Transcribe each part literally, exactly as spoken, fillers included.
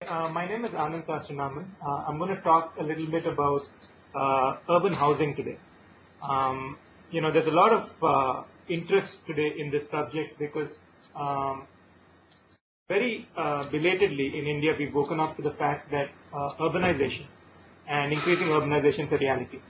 uh, my name is Anand Sastranaraman. Uh, I'm going to talk a little bit about uh, urban housing today. Um, you know, there's a lot of uh, interest today in this subject because um, very uh, belatedly in India we've woken up to the fact that uh, urbanization and increasing urbanization is a reality.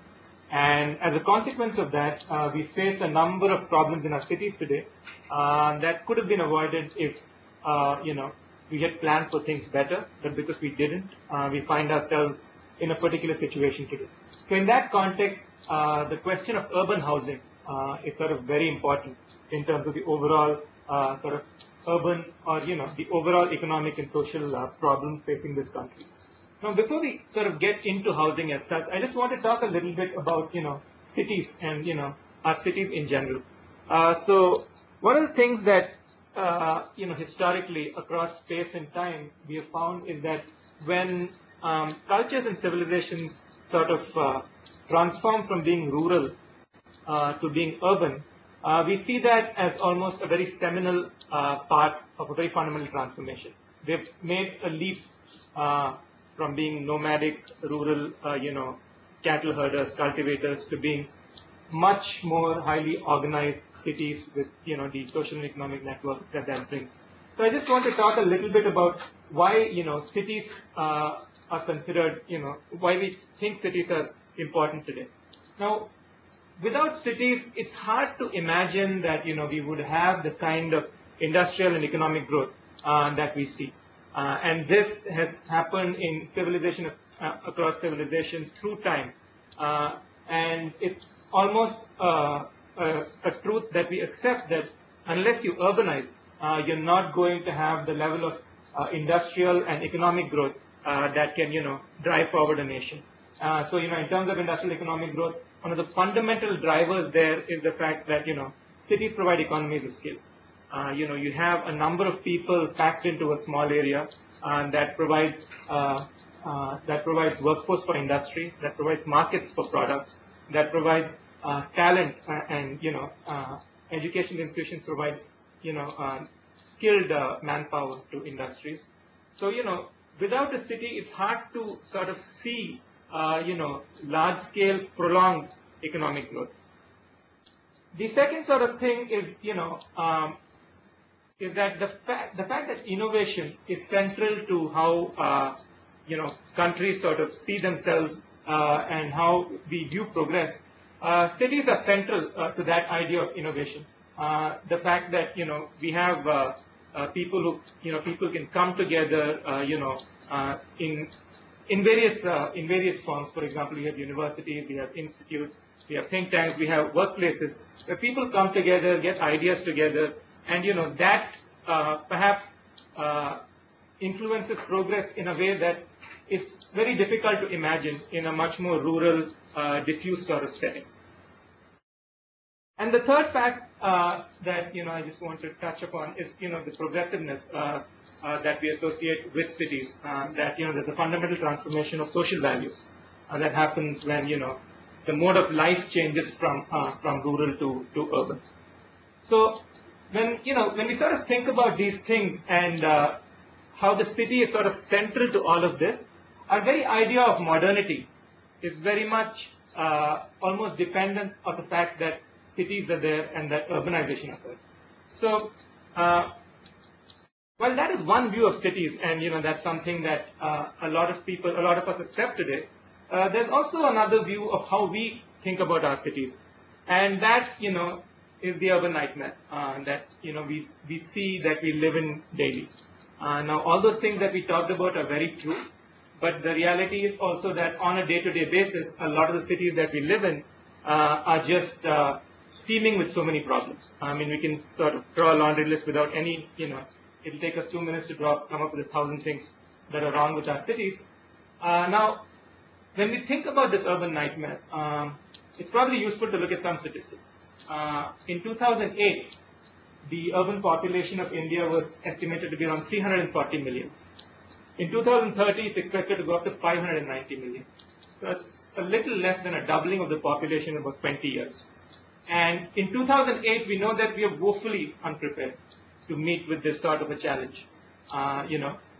And as a consequence of that, uh, we face a number of problems in our cities today uh, that could have been avoided if, uh, you know, we had planned for things better, but because we didn't, uh, we find ourselves in a particular situation today. So in that context, uh, the question of urban housing uh, is sort of very important in terms of the overall uh, sort of urban or, you know, the overall economic and social uh, problems facing this country. Now, before we sort of get into housing as such, I just want to talk a little bit about, you know, cities and, you know, our cities in general. Uh, so one of the things that Uh, you know, historically across space and time, we have found is that when um, cultures and civilizations sort of uh, transform from being rural uh, to being urban, uh, we see that as almost a very seminal uh, part of a very fundamental transformation. They've made a leap uh, from being nomadic, rural, uh, you know, cattle herders, cultivators, to being much more highly organized cities with, you know, the social and economic networks that that brings. So I just want to talk a little bit about why, you know, cities uh, are considered, you know, why we think cities are important today. Now, without cities, it's hard to imagine that, you know, we would have the kind of industrial and economic growth uh, that we see. Uh, and this has happened in civilization, uh, across civilization through time. Uh, and it's almost uh, a, a truth that we accept that unless you urbanize, uh, you're not going to have the level of uh, industrial and economic growth uh, that can, you know, drive forward a nation. Uh, so, you know, in terms of industrial economic growth, one of the fundamental drivers there is the fact that, you know, cities provide economies of scale. Uh, you know, you have a number of people packed into a small area uh, that provides uh, uh, that provides workforce for industry, that provides markets for products, that provides uh, talent uh, and, you know, uh, education institutions provide, you know, uh, skilled uh, manpower to industries. So, you know, without a city, it's hard to sort of see, uh, you know, large-scale, prolonged economic growth. The second sort of thing is, you know, um, is that the fact, the fact that innovation is central to how, uh, you know, countries sort of see themselves Uh, and how we view progress. Uh, cities are central uh, to that idea of innovation. Uh, the fact that, you know, we have uh, uh, people who, you know, people can come together, uh, you know, uh, in in various uh, in various forms. For example, we have universities, we have institutes, we have think tanks, we have workplaces where people come together, get ideas together, and, you know, that uh, perhaps uh, influences progress in a way that is very difficult to imagine in a much more rural, uh, diffuse sort of setting. And the third fact uh, that, you know, I just want to touch upon is, you know, the progressiveness uh, uh, that we associate with cities. Uh, that, you know, there's a fundamental transformation of social values uh, that happens when, you know, the mode of life changes from uh, from rural to to urban. So when, you know, when we sort of think about these things and uh, how the city is sort of central to all of this, our very idea of modernity is very much uh, almost dependent on the fact that cities are there and that urbanization occurs. So, uh, while that is one view of cities, and, you know, that's something that uh, a lot of people, a lot of us accept today, uh, there's also another view of how we think about our cities, and that, you know, is the urban nightmare uh, that, you know, we we see that we live in daily. Uh, now, all those things that we talked about are very true. But the reality is also that on a day-to-day basis, a lot of the cities that we live in uh, are just uh, teeming with so many problems. I mean, we can sort of draw a laundry list without any, you know, it'll take us two minutes to draw, come up with a thousand things that are wrong with our cities. Uh, now, when we think about this urban nightmare, um, it's probably useful to look at some statistics. Uh, in two thousand eight, the urban population of India was estimated to be around three hundred forty million. In two thousand thirty, it's expected to go up to five hundred ninety million. So it's a little less than a doubling of the population in about twenty years. And in two thousand eight, we know that we are woefully unprepared to meet with this sort of a challenge. Uh, you know,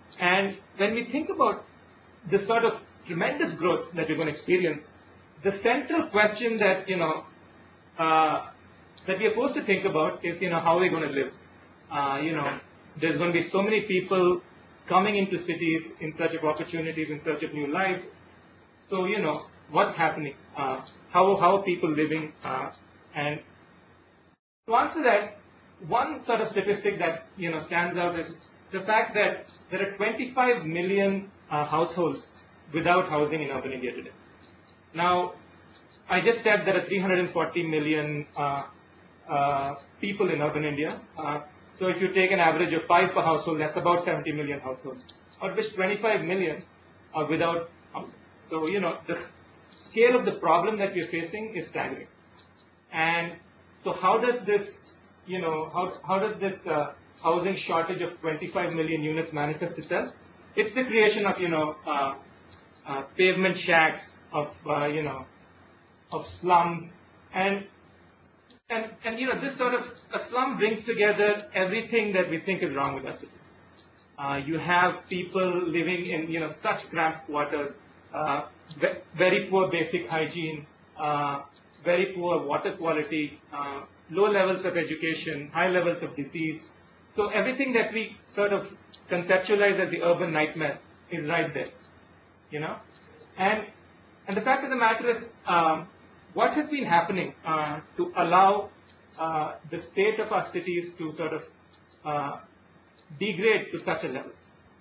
And when we think about this sort of tremendous growth that we're going to experience, the central question that, you know, uh, that we are forced to think about is, you know, how are we going to live? Uh, you know, there's going to be so many people coming into cities in search of opportunities, in search of new lives. So, you know, what's happening? Uh, how, how are people living? Uh, and to answer that, one sort of statistic that, you know, stands out is the fact that there are twenty-five million uh, households without housing in urban India today. Now, I just said there are three hundred forty million uh, uh, people in urban India. Uh, so if you take an average of five per household, that's about seventy million households, of which twenty-five million are without housing. So, you know, the scale of the problem that we're facing is staggering. And so how does this, you know, how, how does this uh, housing shortage of twenty-five million units manifest itself? It's the creation of, you know, uh, uh, pavement shacks, of, uh, you know, of slums. And, and, and, you know, this sort of, a slum brings together everything that we think is wrong with our city. Uh, you have people living in, you know, such cramped quarters, uh, very poor basic hygiene, uh, very poor water quality, uh, low levels of education, high levels of disease. So everything that we sort of conceptualize as the urban nightmare is right there, you know. And and the fact of the matter is, um, what has been happening uh, to allow uh, the state of our cities to sort of uh, degrade to such a level?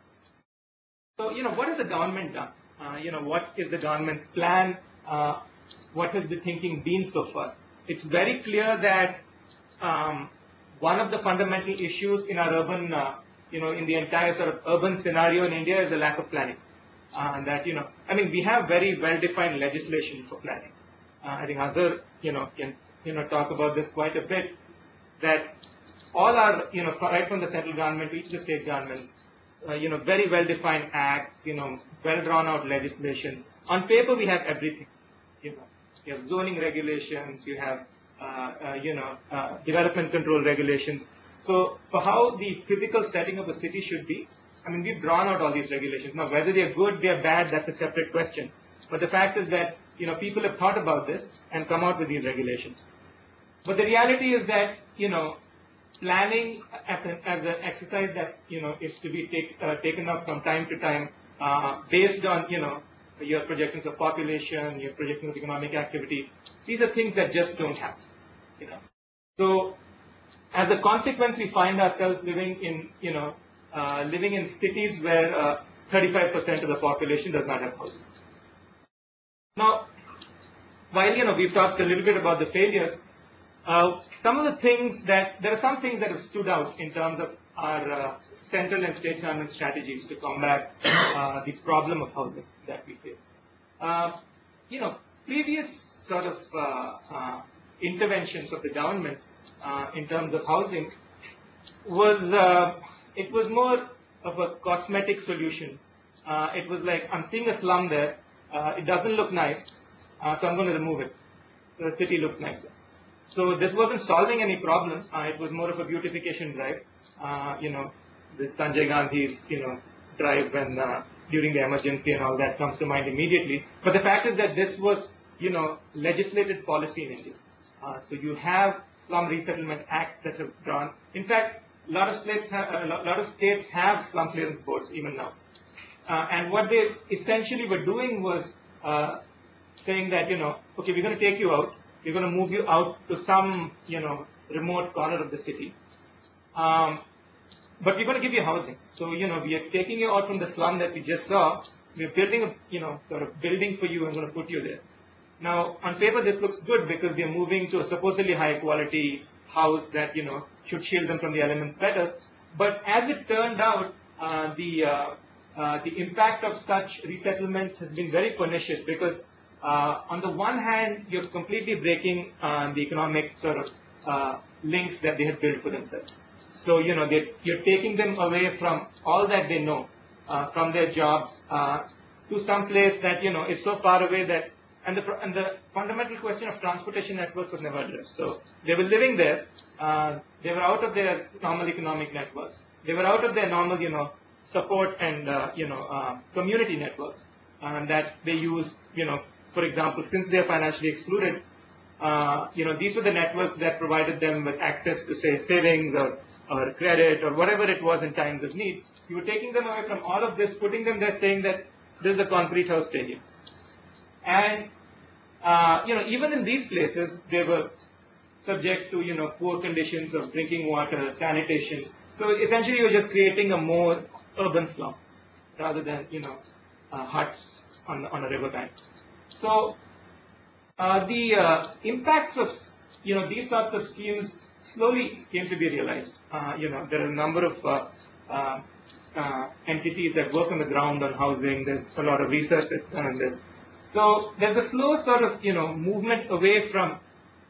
So, you know, what has the government done? Uh, you know, what is the government's plan? Uh, what has the thinking been so far? It's very clear that um, one of the fundamental issues in our urban, uh, you know, in the entire sort of urban scenario in India is the lack of planning. Uh, that, you know, I mean, we have very well-defined legislation for planning. Uh, I think Azhar, you know, can, you know, talk about this quite a bit, that all our, you know, right from the central government to each of the state governments, uh, you know, very well-defined acts, you know, well-drawn-out legislations. On paper, we have everything. You know, you have zoning regulations, you have, uh, uh, you know, uh, development control regulations. So for how the physical setting of a city should be, I mean, we've drawn out all these regulations. Now, whether they're good, they're bad, that's a separate question. But the fact is that, you know, people have thought about this and come out with these regulations. But the reality is that, you know, planning as an as an exercise that, you know, is to be take, uh, taken up from time to time uh, based on, you know, your projections of population, your projections of economic activity. These are things that just don't happen, you know. So as a consequence, we find ourselves living in, you know, uh, living in cities where uh, thirty-five percent of the population does not have housing. Now, while, you know, we've talked a little bit about the failures, uh, some of the things that, there are some things that have stood out in terms of our uh, central and state government strategies to combat uh, the problem of housing that we face. Uh, you know, previous sort of uh, uh, interventions of the government uh, in terms of housing was, uh, it was more of a cosmetic solution. Uh, it was like, I'm seeing a slum there, uh, it doesn't look nice, uh, so I'm going to remove it. So the city looks nicer. So this wasn't solving any problem, uh, it was more of a beautification drive. Uh, you know, this Sanjay Gandhi's, you know, drive when uh, during the emergency and all that comes to mind immediately. But the fact is that this was, you know, legislated policy in India. Uh, so you have slum resettlement acts that have drawn. In fact, a lot of states have, a lot of states have slum clearance boards even now. Uh, and what they essentially were doing was uh, saying that, you know, okay, we're going to take you out. We're going to move you out to some, you know, remote corner of the city. Um, but we're going to give you housing. So, you know, we are taking you out from the slum that we just saw. We're building a, you know, sort of building for you and going to put you there. Now, on paper, this looks good because we are moving to a supposedly high quality house that, you know, should shield them from the elements better. But as it turned out, uh, the, uh, uh, the impact of such resettlements has been very pernicious because uh, on the one hand, you're completely breaking uh, the economic sort of uh, links that they had built for themselves. So, you know, you're taking them away from all that they know, uh, from their jobs, uh, to some place that, you know, is so far away that, and the, and the fundamental question of transportation networks was never addressed. So they were living there, uh, they were out of their normal economic networks, they were out of their normal, you know, support and uh, you know uh, community networks uh, that they use. You know, for example, since they are financially excluded, uh, you know these were the networks that provided them with access to say savings or or credit or whatever it was in times of need. You were taking them away from all of this, putting them there, saying that this is a concrete house stadium, and uh, you know even in these places they were subject to you know poor conditions of drinking water, sanitation. So essentially, you're just creating a more urban slum rather than you know uh, huts on on a riverbank. So uh, the uh, impacts of you know these sorts of schemes slowly came to be realized. Uh, you know there are a number of uh, uh, uh, entities that work on the ground on housing. There's a lot of research that's done on this. So there's a slow sort of you know movement away from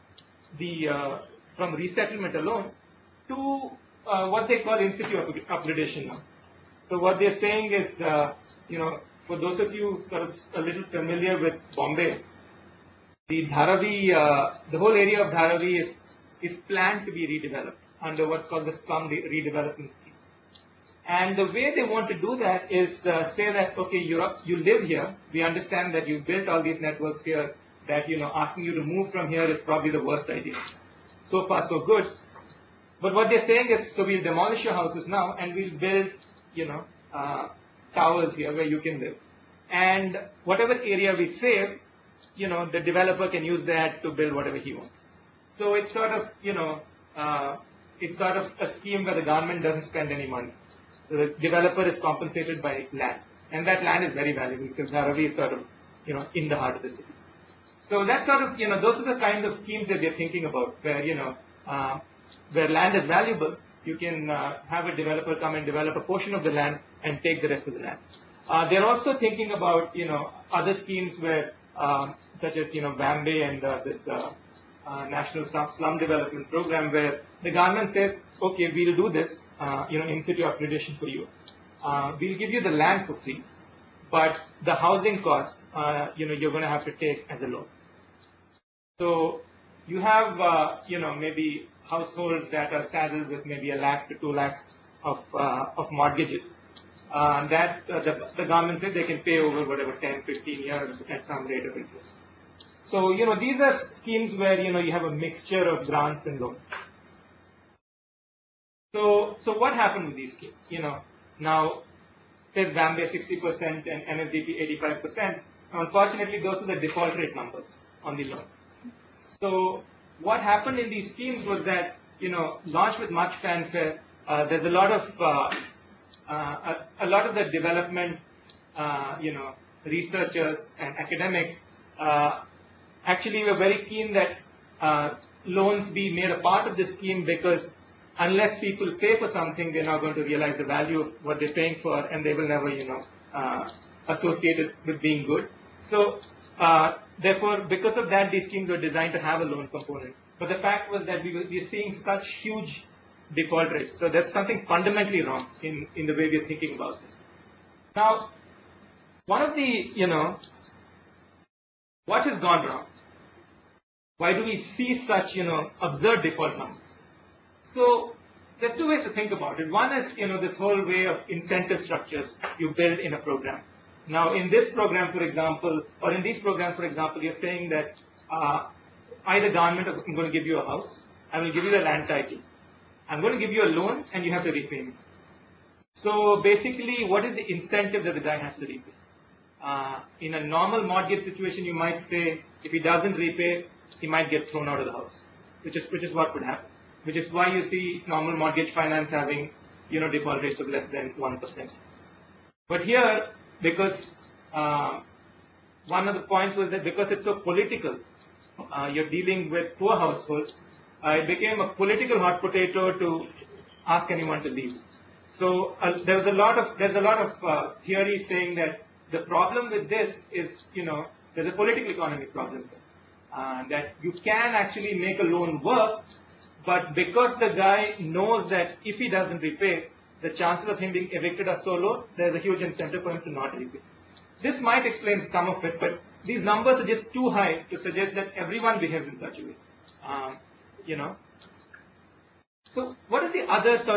the uh, from resettlement alone to uh, what they call in situ upgradation now. So what they're saying is, uh, you know, for those of you sort of a little familiar with Bombay, the Dharavi, uh, the whole area of Dharavi is is planned to be redeveloped under what's called the slum redevelopment scheme. And the way they want to do that is uh, say that, okay, you you live here. We understand that you built all these networks here. That you know, asking you to move from here is probably the worst idea. So far, so good. But what they're saying is, so we'll demolish your houses now, and we'll build, you know, uh, towers here where you can live. And whatever area we save, you know, the developer can use that to build whatever he wants. So it's sort of, you know, uh, it's sort of a scheme where the government doesn't spend any money. So the developer is compensated by land, and that land is very valuable because Dharavi is sort of, you know, in the heart of the city. So that's sort of, you know, those are the kinds of schemes that they're thinking about, where, you know, uh, where land is valuable, you can uh, have a developer come and develop a portion of the land and take the rest of the land. Uh, they're also thinking about, you know, other schemes where, uh, such as, you know, Bombay and uh, this uh, uh, National Slum Development Program, where the government says, okay, we'll do this, uh, you know, in situ upgradation for you. Uh, we'll give you the land for free, but the housing cost, uh, you know, you're going to have to take as a loan. So you have, uh, you know, maybe households that are saddled with maybe a lakh to two lakhs of uh, of mortgages. Uh, that uh, the, the government said they can pay over whatever ten, fifteen years at some rate of interest. So you know these are schemes where you know you have a mixture of grants and loans. So so what happened with these schemes? You know now says Bombay sixty percent and N S D P eighty-five percent. Unfortunately, those are the default rate numbers on the loans. So what happened in these schemes was that, you know, launched with much fanfare, uh, there's a lot of, uh, uh, a, a lot of the development, uh, you know, researchers and academics uh, actually were very keen that uh, loans be made a part of the scheme, because unless people pay for something, they're not going to realize the value of what they're paying for, and they will never, you know, uh, associate it with being good. So, uh, therefore, because of that, these schemes were designed to have a loan component. But the fact was that we were, we were seeing such huge default rates. So there's something fundamentally wrong in, in the way we're thinking about this. Now, one of the, you know, what has gone wrong? Why do we see such, you know, absurd default numbers? So there's two ways to think about it. One is, you know, this whole way of incentive structures you build in a program. Now, in this program, for example, or in these programs, for example, you're saying that uh, I, the government, I'm going to give you a house, I will give you the land title, I'm going to give you a loan, and you have to repay me. So basically, what is the incentive that the guy has to repay? Uh, in a normal mortgage situation, you might say, if he doesn't repay, he might get thrown out of the house, which is which is what would happen. Which is why you see normal mortgage finance having, you know, default rates of less than one percent. But here, because uh, one of the points was that because it's so political, uh, you're dealing with poor households, uh, it became a political hot potato to ask anyone to leave. So uh, there was a lot of there's a lot of uh, theory saying that the problem with this is, you know, there's a political economy problem there, uh, that you can actually make a loan work, but because the guy knows that if he doesn't repay, the chances of him being evicted are so low, there's a huge incentive for him to not repay. This might explain some of it, but these numbers are just too high to suggest that everyone behaves in such a way. Um, you know. So what is the other sort of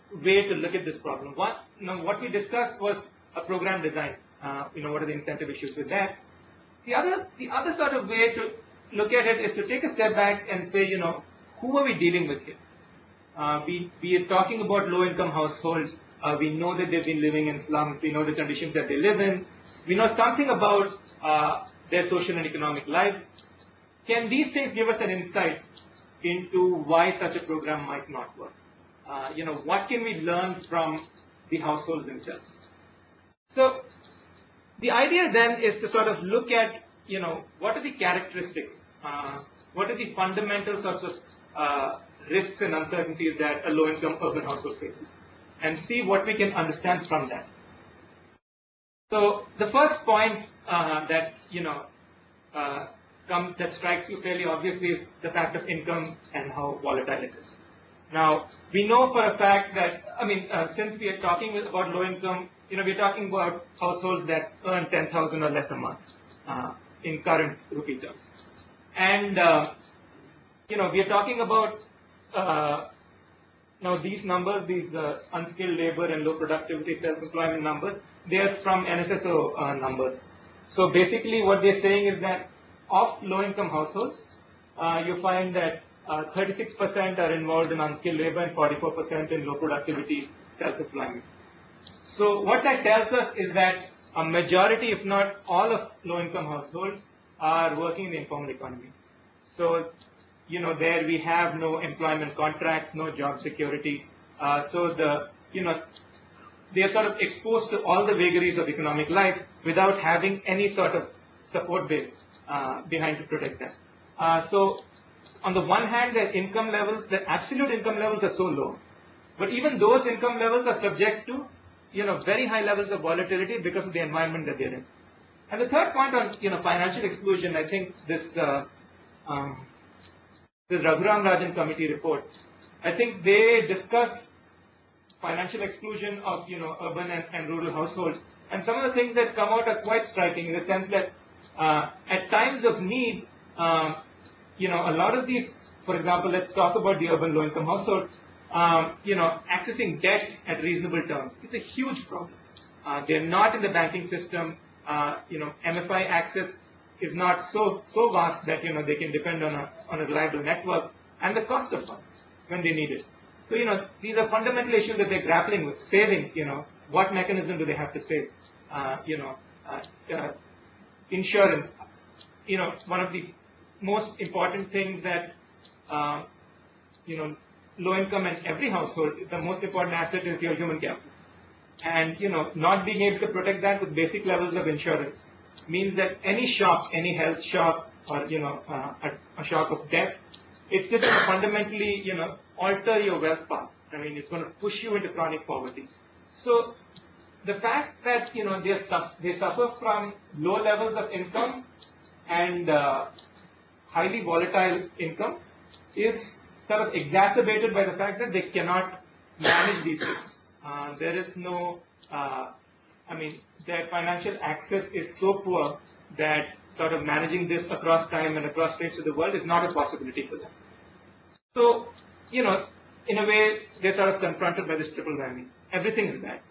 way to look at this problem. One, you know, what we discussed was a program design. Uh, you know, what are the incentive issues with that? The other, the other sort of way to look at it is to take a step back and say, you know, who are we dealing with here? Uh, we, we are talking about low-income households. Uh, we know that they've been living in slums. We know the conditions that they live in. We know something about uh, their social and economic lives. Can these things give us an insight into why such a program might not work? Uh, you know, what can we learn from the households themselves? So the idea then is to sort of look at, you know, what are the characteristics, uh, what are the fundamental sorts of uh, risks and uncertainties that a low-income urban household faces, and see what we can understand from that. So the first point uh, that, you know, uh, come, that strikes you fairly obviously is the fact of income and how volatile it is. Now, we know for a fact that, I mean, uh, since we are talking about low income, you know, we're talking about households that earn ten thousand or less a month uh, in current rupee terms. And, uh, you know, we are talking about, uh, now these numbers, these uh, unskilled labor and low productivity self-employment numbers, they are from N S S O uh, numbers. So basically what they're saying is that of low-income households, uh, you find that uh, thirty-six percent are involved in unskilled labor and forty-four percent in low productivity self-employment. So what that tells us is that a majority, if not all of low-income households are working in the informal economy. So, you know, there we have no employment contracts, no job security. Uh, so the, you know, they are sort of exposed to all the vagaries of economic life without having any sort of support base uh, behind to protect them. Uh, so on the one hand, their income levels, their absolute income levels are so low, but even those income levels are subject to, you know, very high levels of volatility because of the environment that they're in. And the third point on, you know, financial exclusion, I think this uh, um, this Raghuram Rajan committee report, I think they discuss financial exclusion of, you know, urban and, and rural households, and some of the things that come out are quite striking in the sense that uh, at times of need, um, you know, a lot of these, for example, let's talk about the urban low-income household, um, you know, accessing debt at reasonable terms is a huge problem. Uh, they're not in the banking system. Uh, you know, M F I access is not so so vast that, you know, they can depend on a on a reliable network, and the cost of funds when they need it. So, you know, these are fundamental issues that they're grappling with. Savings, you know, what mechanism do they have to save? Uh, you know, uh, uh, insurance. You know, one of the most important things that, uh, you know, low income and every household, the most important asset is your human capital. And, you know, not being able to protect that with basic levels of insurance means that any shock, any health shock, or, you know, uh, a, a shock of death, it's just going to fundamentally, you know, alter your wealth path. I mean, it's going to push you into chronic poverty. So the fact that, you know, they, suffer, they suffer from low levels of income and uh, highly volatile income is sort of exacerbated by the fact that they cannot manage these risks. Uh, there is no, uh, I mean, their financial access is so poor that sort of managing this across time and across states of the world is not a possibility for them. So, you know, in a way, they're sort of confronted by this triple whammy. Everything is bad.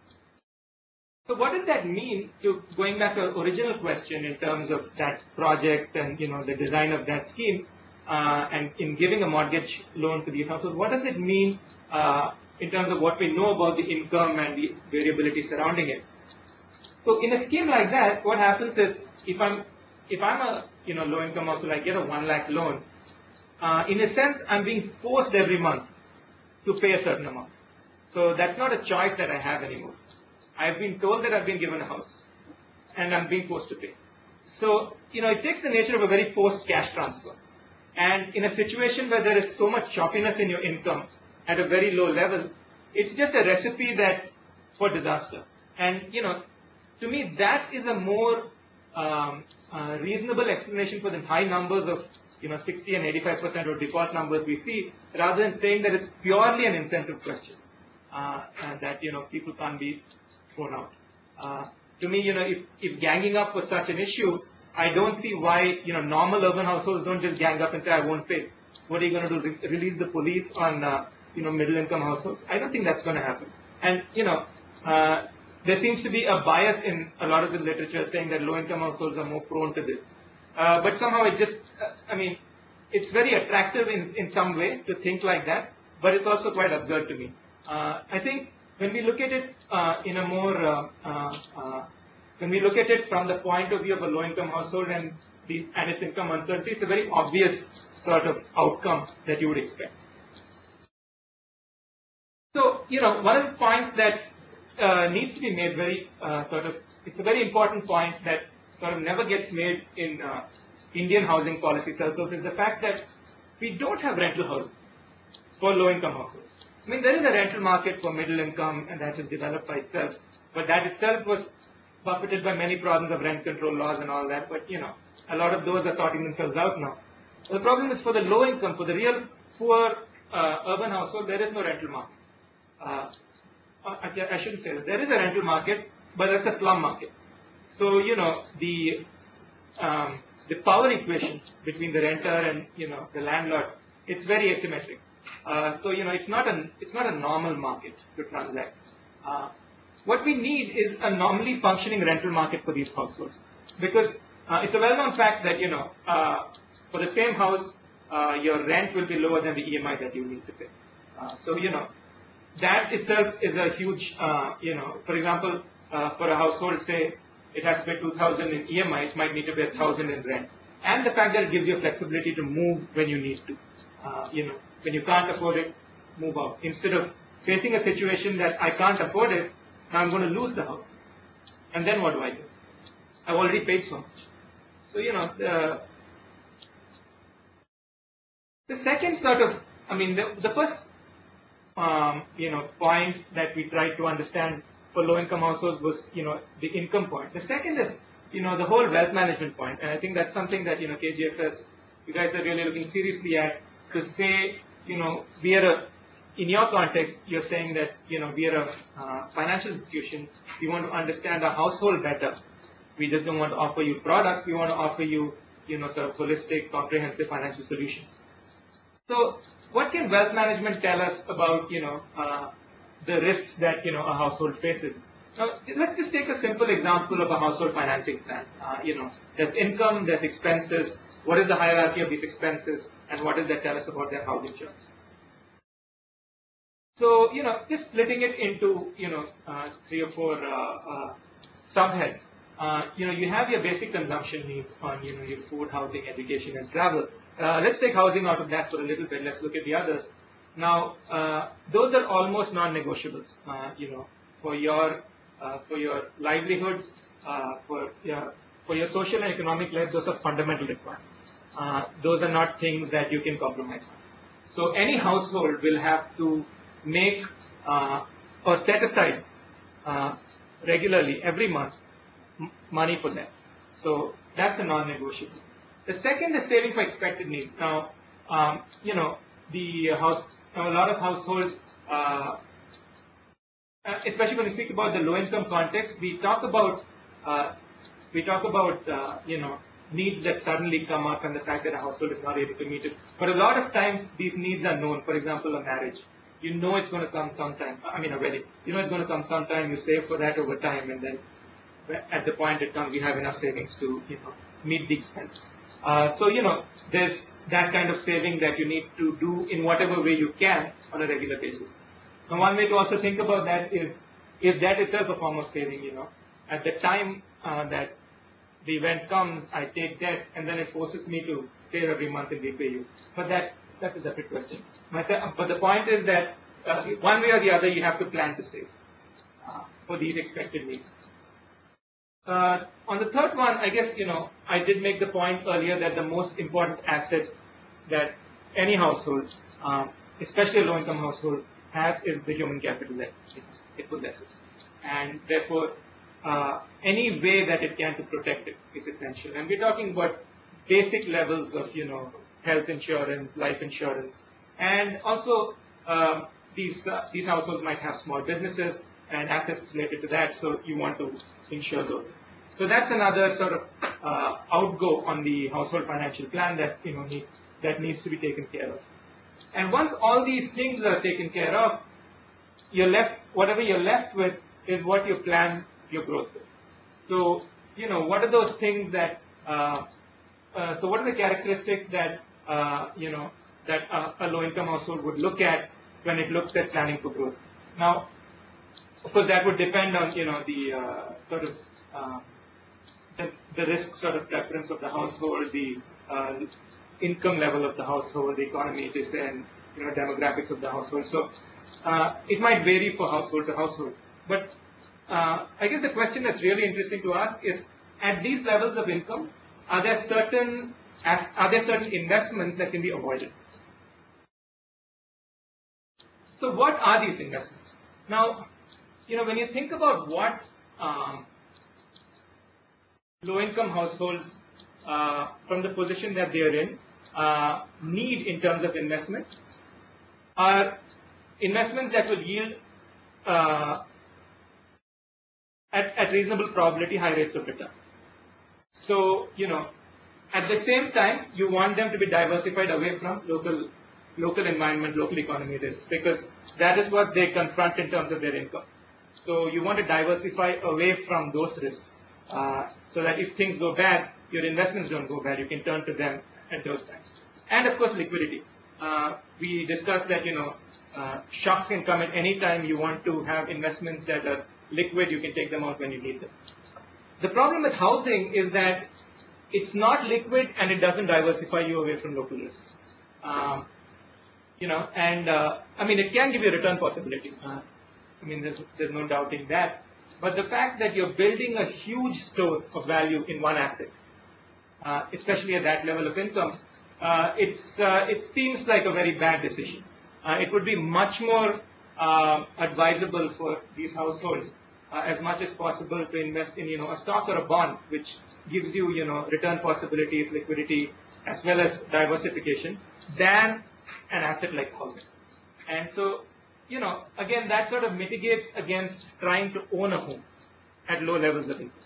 So what does that mean, to going back to the original question in terms of that project and, you know, the design of that scheme, uh, and in giving a mortgage loan to these households, what does it mean uh, in terms of what we know about the income and the variability surrounding it? So in a scheme like that, what happens is, if I'm if I'm a, you know, low income household, I get a one lakh loan. Uh, in a sense, I'm being forced every month to pay a certain amount. So that's not a choice that I have anymore. I've been told that I've been given a house, and I'm being forced to pay. So, you know, it takes the nature of a very forced cash transfer. And in a situation where there is so much choppiness in your income at a very low level, it's just a recipe that for disaster. And, you know, to me, that is a more um, uh, reasonable explanation for the high numbers of, you know, sixty and eighty-five percent of default numbers we see, rather than saying that it's purely an incentive question, uh, and that, you know, people can't be thrown out. Uh, to me, you know, if, if ganging up was such an issue, I don't see why, you know, normal urban households don't just gang up and say, I won't pay. What are you going to do? Re release the police on, uh, you know, middle income households. I don't think that's going to happen. And, you know, uh, there seems to be a bias in a lot of the literature saying that low income households are more prone to this. Uh, but somehow it just, uh, I mean, it's very attractive in, in some way to think like that, but it's also quite absurd to me. Uh, I think when we look at it uh, in a more, uh, uh, uh, when we look at it from the point of view of a low income household and, the, and its income uncertainty, it's a very obvious sort of outcome that you would expect. So, you know, one of the points that uh, needs to be made very uh, sort of, it's a very important point that sort of never gets made in uh, Indian housing policy circles is the fact that we don't have rental housing for low income households. I mean, there is a rental market for middle income and that is developed by itself, but that itself was buffeted by many problems of rent control laws and all that, but you know, a lot of those are sorting themselves out now. The problem is for the low income, for the real poor uh, urban household, there is no rental market. Uh, I, I shouldn't say that. There is a rental market, but that's a slum market. So, you know, the um, the power equation between the renter and, you know, the landlord, it's very asymmetric. Uh, so, you know, it's not a, it's not a normal market to transact. Uh, what we need is a normally functioning rental market for these households. Because uh, it's a well-known fact that, you know, uh, for the same house, uh, your rent will be lower than the E M I that you need to pay. Uh, so, you know, that itself is a huge, uh, you know, for example, uh, for a household, say, it has to pay two thousand in E M I, it might need to pay one thousand in rent. And the fact that it gives you flexibility to move when you need to. Uh, you know, when you can't afford it, move out. Instead of facing a situation that I can't afford it, now I'm going to lose the house. And then what do I do? I've already paid so much. So, you know, the, the second sort of, I mean, the, the first, um, you know, point that we tried to understand for low-income households was, you know, the income point. The second is, you know, the whole wealth management point. And I think that's something that, you know, K G F S, you guys are really looking seriously at to say, you know, we are a, in your context, you're saying that, you know, we are a uh, financial institution. We want to understand our household better. We just don't want to offer you products. We want to offer you, you know, sort of holistic, comprehensive financial solutions. So what can wealth management tell us about, you know, uh, the risks that, you know, a household faces? Now, let's just take a simple example of a household financing plan. Uh, you know, there's income, there's expenses. What is the hierarchy of these expenses, and what does that tell us about their house insurance? So, you know, just splitting it into, you know, uh, three or four uh, uh, subheads. Uh, you know, you have your basic consumption needs on, you know, your food, housing, education, and travel. Uh, let's take housing out of that for a little bit. Let's look at the others. Now, uh, those are almost non-negotiables. Uh, you know, for your uh, for your livelihoods, uh, for your for your social and economic life, those are fundamental requirements. Uh, those are not things that you can compromise on. So any household will have to make uh, or set aside uh, regularly every month m money for that. So that's a non-negotiable. The second is saving for expected needs. Now, um, you know, the house, a lot of households, uh, especially when we speak about the low-income context, we talk about uh, we talk about uh, you know, needs that suddenly come up and the fact that a household is not able to meet it. But a lot of times these needs are known. For example, a marriage. You know it's going to come sometime. I mean, a wedding. You know it's going to come sometime. You save for that over time, and then at the point it comes, you have enough savings to, you know, meet the expense. Uh, so, you know, there's that kind of saving that you need to do in whatever way you can on a regular basis. And one way to also think about that is, is that itself a form of saving, you know. At the time uh, that the event comes, I take debt, and then it forces me to save every month and repay you. But that that's a separate question. But the point is that uh, one way or the other, you have to plan to save uh, for these expected needs. Uh, on the third one, I guess, you know, I did make the point earlier that the most important asset that any household, uh, especially a low-income household, has is the human capital that it possesses. And therefore, uh, any way that it can to protect it is essential. And we're talking about basic levels of, you know, health insurance, life insurance, and also um, these uh, these households might have small businesses and assets related to that, so you want to insure those. So that's another sort of uh, outgo on the household financial plan that, you know, need, that needs to be taken care of. And once all these things are taken care of, you're left, whatever you're left with is what you plan your growth with. So, you know, what are those things that, uh, uh, so what are the characteristics that, uh, you know, that uh, a low-income household would look at when it looks at planning for growth? Now, of course, that would depend on, you know, the uh, sort of, uh, the, the risk sort of preference of the household, the uh, income level of the household, the economy it is in, you know, demographics of the household. So uh, it might vary for household to household. But uh, I guess the question that's really interesting to ask is, at these levels of income, are there certain as, are there certain investments that can be avoided? So what are these investments? Now, you know, when you think about what um, low-income households, uh, from the position that they are in, uh, need in terms of investment, are investments that will yield uh, at, at reasonable probability high rates of return. So, you know, at the same time, you want them to be diversified away from local, local environment, local economy risks, because that is what they confront in terms of their income. So you want to diversify away from those risks, uh, so that if things go bad, your investments don't go bad. You can turn to them at those times. And of course, liquidity. Uh, we discussed that, you know, uh, shocks can come at any time. You want to have investments that are liquid. You can take them out when you need them. The problem with housing is that it's not liquid and it doesn't diversify you away from local risks. Um, you know, and uh, I mean, it can give you a return possibility. Uh, I mean, there's, there's no doubting that. But the fact that you're building a huge store of value in one asset, uh, especially at that level of income, uh, it's, uh, it seems like a very bad decision. Uh, it would be much more uh, advisable for these households, uh, as much as possible, to invest in, you know, a stock or a bond, which gives you, you know, return possibilities, liquidity, as well as diversification, than an asset like housing. And so, you know, again, that sort of mitigates against trying to own a home at low levels of income.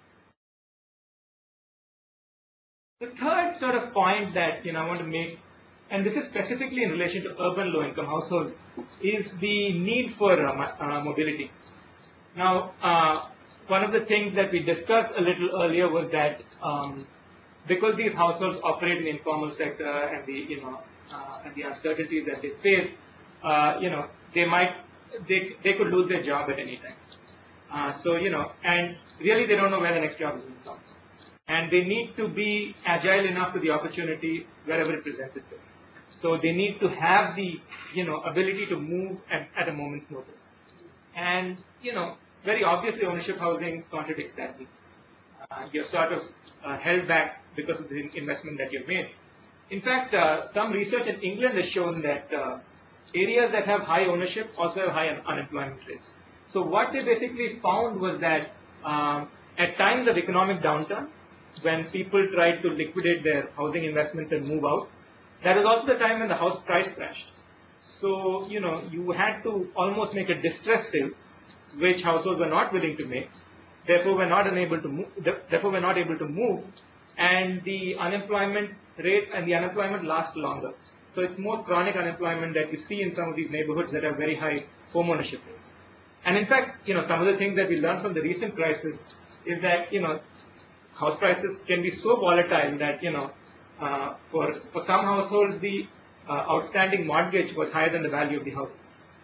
The third sort of point that, you know, I want to make, and this is specifically in relation to urban low-income households, is the need for uh, uh, mobility. Now, uh, one of the things that we discussed a little earlier was that um, because these households operate in the informal sector and the, you know, uh, and the uncertainties that they face, uh, you know, they might, they, they could lose their job at any time. Uh, so, you know, and really they don't know where the next job is going to come from. And they need to be agile enough to the opportunity wherever it presents itself. So they need to have the, you know, ability to move at, at a moment's notice. And, you know, very obviously ownership housing contradicts that need. Uh, you're sort of uh, held back because of the investment that you've made. In fact, uh, some research in England has shown that uh, areas that have high ownership also have high un unemployment rates. So what they basically found was that um, at times of economic downturn, when people tried to liquidate their housing investments and move out, that was also the time when the house price crashed. So, you know, you had to almost make a distress sale, which households were not willing to make. Therefore, were not unable to move. Therefore, were not able to move, and the unemployment rate and the unemployment lasts longer. So it's more chronic unemployment that you see in some of these neighborhoods that have very high home ownership rates. And in fact, you know, some of the things that we learned from the recent crisis is that, you know, house prices can be so volatile that, you know, uh, for for some households the uh, outstanding mortgage was higher than the value of the house.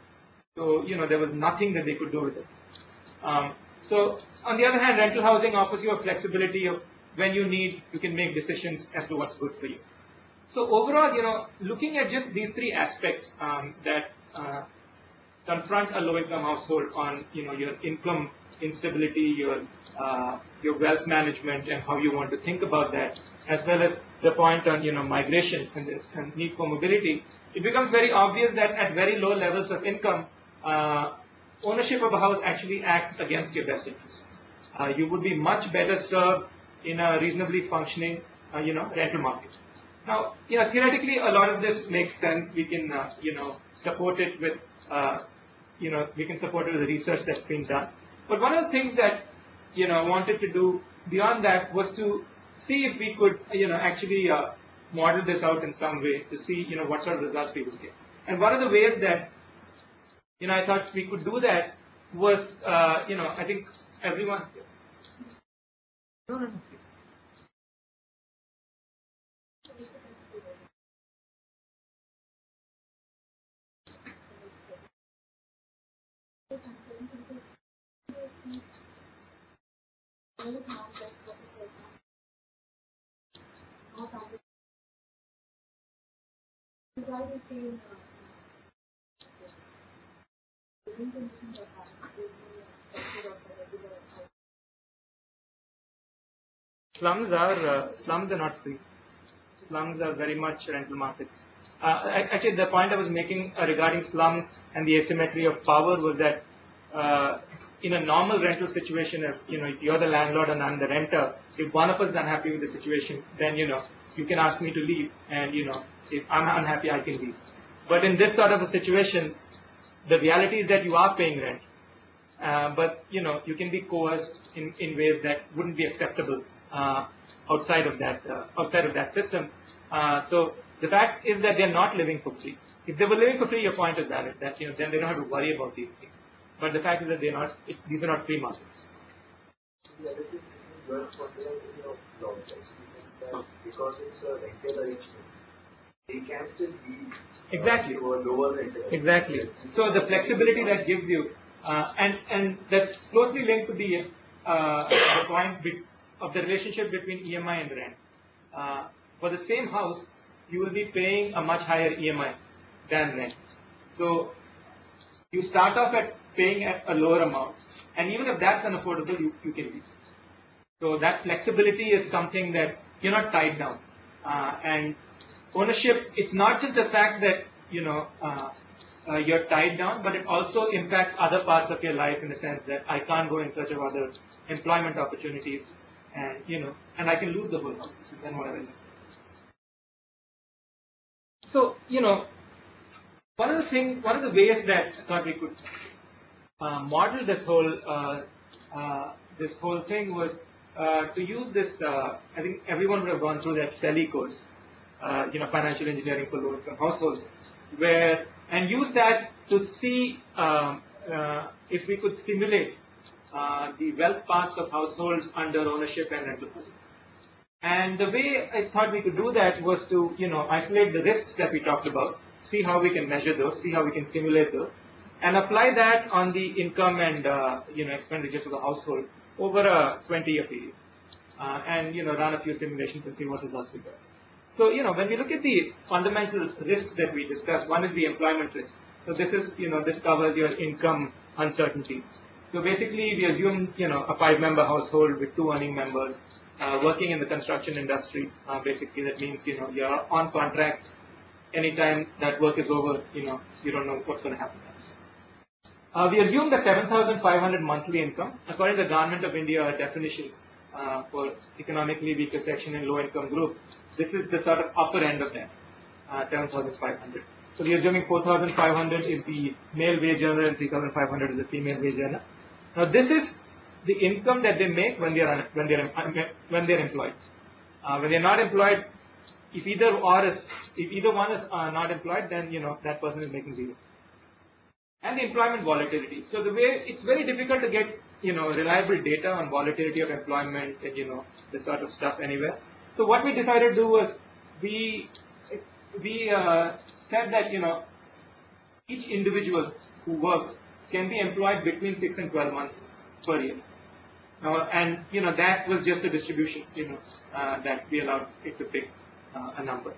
So, you know, there was nothing that they could do with it. Um, so, on the other hand, rental housing offers you a flexibility of when you need, you can make decisions as to what's good for you. So, overall, you know, looking at just these three aspects um, that uh, confront a low-income household on, you know, your income instability, your uh, your wealth management, and how you want to think about that, as well as the point on, you know, migration and the and need for mobility, it becomes very obvious that at very low levels of income, uh, ownership of a house actually acts against your best interests. Uh, you would be much better served in a reasonably functioning, uh, you know, rental market. Now, you know, theoretically, a lot of this makes sense. We can, uh, you know, support it with, uh, you know, we can support it with the research that's being done. But one of the things that, you know, I wanted to do beyond that was to see if we could, you know, actually uh, model this out in some way to see, you know, what sort of results we would get. And one of the ways that, you know, I thought we could do that was, uh, you know, I think everyone. No, no, no, please. Slums are uh, slums are not free. Slums are very much rental markets. Uh, actually, the point I was making uh, regarding slums and the asymmetry of power was that uh, in a normal rental situation, if you know you're the landlord and I'm the renter, if one of us is unhappy with the situation, then you know you can ask me to leave, and you know if I'm unhappy, I can leave. But in this sort of a situation, the reality is that you are paying rent, uh, but you know you can be coerced in, in ways that wouldn't be acceptable uh, outside of that uh, outside of that system. Uh, so the fact is that they're not living for free. If they were living for free, your point is valid. That you know then they don't have to worry about these things. But the fact is that they're not. It's, these are not free markets. The other thing is you are fundamental of law, in the sense that because it's a rental arrangement, they can still be exactly uh, to a lower rental. Exactly. So the flexibility that gives you, uh, and and that's closely linked to the uh, the point of the relationship between E M I and rent. Uh, for the same house, you will be paying a much higher E M I than rent. So you start off at paying at a lower amount, and even if that's unaffordable, you, you can leave. So that flexibility is something that you're not tied down. Uh, and ownership, it's not just the fact that you know uh, uh, you're tied down, but it also impacts other parts of your life in the sense that I can't go in search of other employment opportunities, and you know, and I can lose the whole house. Then what I will do. So you know, one of the things, one of the ways that I thought we could uh, model this whole uh, uh, this whole thing was uh, to use this. Uh, I think everyone would have gone through that FELI course, uh, you know, financial engineering for low-income households, where and use that to see um, uh, if we could simulate uh, the wealth paths of households under ownership and rental housing. And the way I thought we could do that was to, you know, isolate the risks that we talked about, see how we can measure those, see how we can simulate those, and apply that on the income and, uh, you know, expenditures of the household over a twenty-year period, uh, and, you know, run a few simulations and see what results we get. So, you know, when we look at the fundamental risks that we discussed, one is the employment risk. So this is, you know, this covers your income uncertainty. So basically, we assume, you know, a five-member household with two earning members uh, working in the construction industry. Uh, basically, that means, you know, you're on contract. Anytime that work is over, you know, you don't know what's going to happen next. Uh, we assume the seven thousand five hundred monthly income. According to the Government of India definitions uh, for economically weaker section and low-income group, this is the sort of upper end of that, uh, seven thousand five hundred. So we are assuming four thousand five hundred is the male wage earner and three thousand five hundred is the female wage earner. Now this is the income that they make when they are when they are when they are employed. Uh, when they are not employed, if either or is if either one is uh, not employed, then you know that person is making zero. And the employment volatility. So the way it's very difficult to get you know reliable data on volatility of employment and you know this sort of stuff anywhere. So what we decided to do was we we uh, said that you know each individual who works can be employed between six and twelve months per year. Uh, and you know that was just a distribution you know uh, that we allowed it to pick uh, a number.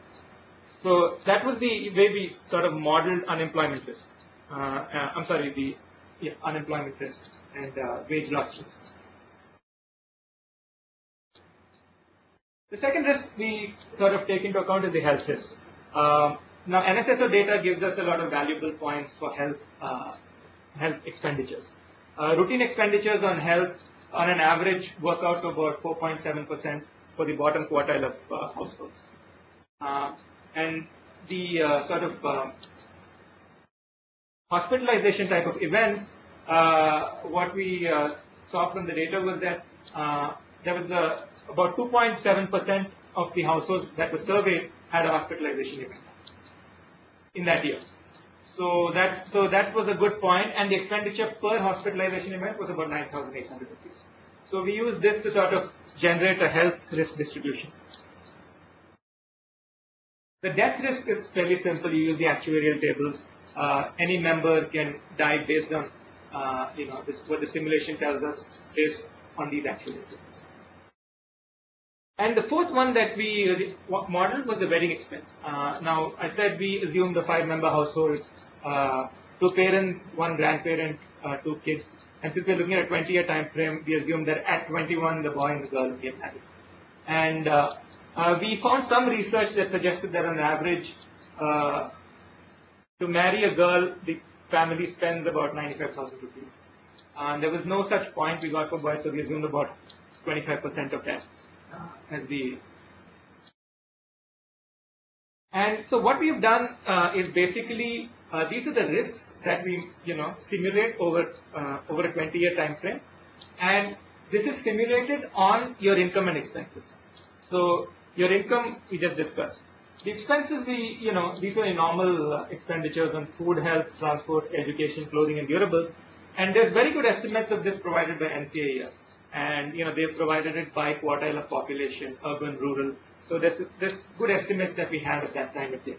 So that was the way we sort of modeled unemployment risk. Uh, uh, I'm sorry, the yeah, unemployment risk and uh, wage loss risk. The second risk we sort of take into account is the health risk. Um, now, N S S O data gives us a lot of valuable points for health uh, health expenditures. Uh, routine expenditures on health, on an average, work out to about four point seven percent for the bottom quartile of uh, households. Uh, and the uh, sort of uh, hospitalization type of events, uh, what we uh, saw from the data was that uh, there was a, about two point seven percent of the households that were surveyed had a hospitalization event in that year. So that so that was a good point, and the expenditure per hospitalization event was about nine thousand eight hundred rupees. So we use this to sort of generate a health risk distribution. The death risk is fairly simple. You use the actuarial tables. Uh, any member can die based on, uh, you know, this, what the simulation tells us based on these actuarial tables. And the fourth one that we modeled was the wedding expense. Uh, now, I said we assumed the five-member household, uh, two parents, one grandparent, uh, two kids. And since we're looking at a twenty-year time frame, we assume that at twenty-one, the boy and the girl get married. And uh, uh, we found some research that suggested that on average, uh, to marry a girl, the family spends about ninety-five thousand rupees. And there was no such point we got for boys, so we assumed about twenty-five percent of that uh, as the. And so what we've done uh, is basically uh, these are the risks that we you know simulate over uh, over a twenty-year time frame, and this is simulated on your income and expenses. So your income we just discussed. The expenses we you know these are normal uh, expenditures on food, health, transport, education, clothing, and durables. And there's very good estimates of this provided by N C A E R. And you know they've provided it by quartile of population, urban, rural. So there's, there's good estimates that we had at that time of day.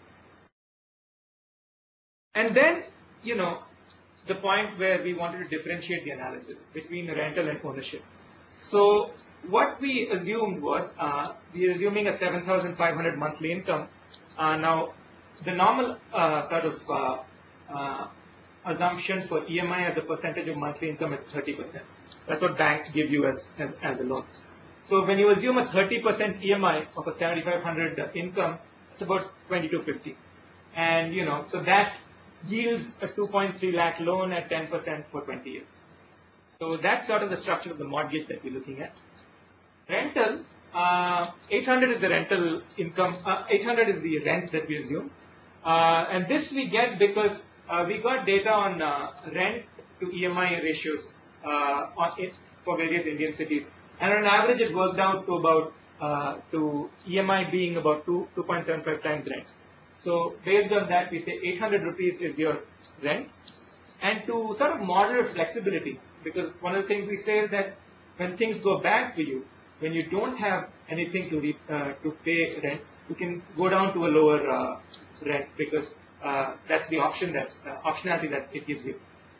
And then, you know, the point where we wanted to differentiate the analysis between rental and ownership. So what we assumed was, uh, we were assuming a seven thousand five hundred monthly income. Uh, now, the normal uh, sort of uh, uh, assumption for E M I as a percentage of monthly income is thirty percent. That's what banks give you as, as, as a loan. So when you assume a thirty percent E M I of a seventy-five hundred uh, income, it's about twenty-two fifty. And, you know, so that yields a two point three lakh loan at ten percent for twenty years. So that's sort of the structure of the mortgage that we're looking at. Rental, uh, eight hundred is the rental income, uh, eight hundred is the rent that we assume. Uh, and this we get because uh, we got data on uh, rent to E M I ratios uh, on it for various Indian cities. And on average, it worked out to about uh, to E M I being about two, 2.75 times rent. So based on that, we say eight hundred rupees is your rent. And to sort of moderate flexibility, because one of the things we say is that when things go bad for you, when you don't have anything to re, uh, to pay rent, you can go down to a lower uh, rent because uh, that's the option that uh, optionality that it gives you.